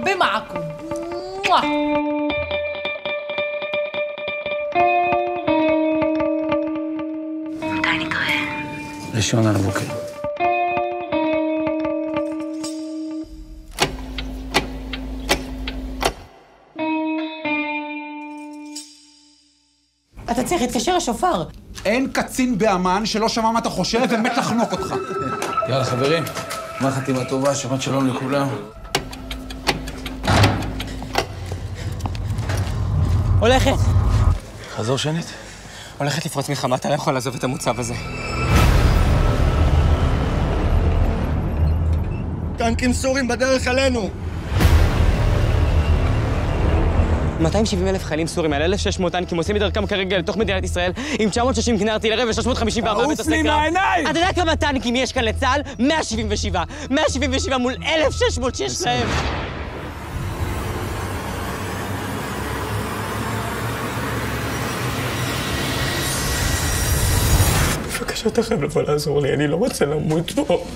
במעקום. מתי נתראה? ראשון על הבוקר. אתה צריך להתקשר לשופר. אין קצין באמן שלא שמע מה אתה חושב ומת לחנוק אותך. יאללה, חברים. מה חתימה טובה, שבת שלום לכולם. הולכת. חזור שנית. הולכת לפרוץ מלחמה, אתה לא יכול לעזוב את המוצב הזה. טנקים סורים בדרך עלינו! 270,000 חיילים סורים על 1,600 טנקים עושים מדרכם כרגע לתוך מדינת ישראל עם 960 כלי ארטילריה ו-354 עוף לי מהעיניים! אתה יודע כמה טנקים יש כאן לצה"ל? 177. 177 מול 1,600 שיש להם. בבקשה, אתה חייב לבוא לעזור לי, אני לא רוצה למות פה.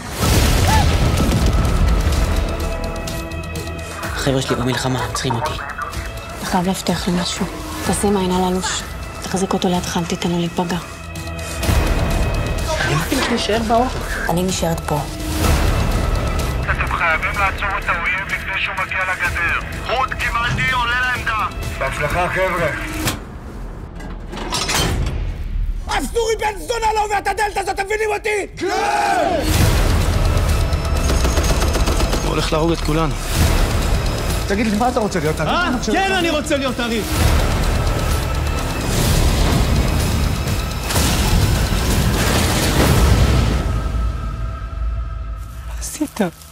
החבר'ה שלי במלחמה, צריכים אותי. אתה חייב להבטיח לי משהו. תשים עין על אלוש. תחזיק אותו לידך, אל תיתן לו להיפגע. אני נשאר באוטו. אני נשארת פה. אתם חייבים לעצור את האויב לפני שהוא מגיע לגדר. חוד קיבלתי, עולה לעמדה. בהצלחה, חבר'ה. אסורי בן זונה לא עובר את הדלת הזאת, תבינים אותי? כן! הוא הולך להרוג את כולנו. תגיד לי, מה אתה רוצה להיות? כן, אני רוצה להיות עריף. מה עשית?